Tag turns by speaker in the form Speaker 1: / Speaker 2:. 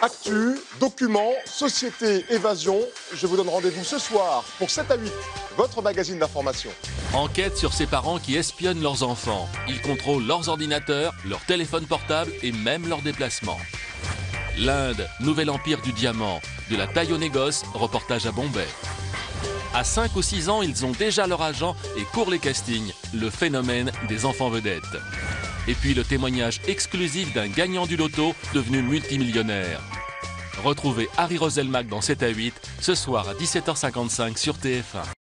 Speaker 1: Actu, documents, société, évasion. Je vous donne rendez-vous ce soir pour 7 à 8, votre magazine d'information.
Speaker 2: Enquête sur ces parents qui espionnent leurs enfants. Ils contrôlent leurs ordinateurs, leurs téléphones portables et même leurs déplacements. L'Inde, nouvel empire du diamant. De la taille au négoce, reportage à Bombay. À 5 ou 6 ans, ils ont déjà leur agent et courent les castings. Le phénomène des enfants vedettes. Et puis le témoignage exclusif d'un gagnant du loto devenu multimillionnaire. Retrouvez Harry Roselmack dans 7 à 8 ce soir à 17h55 sur TF1.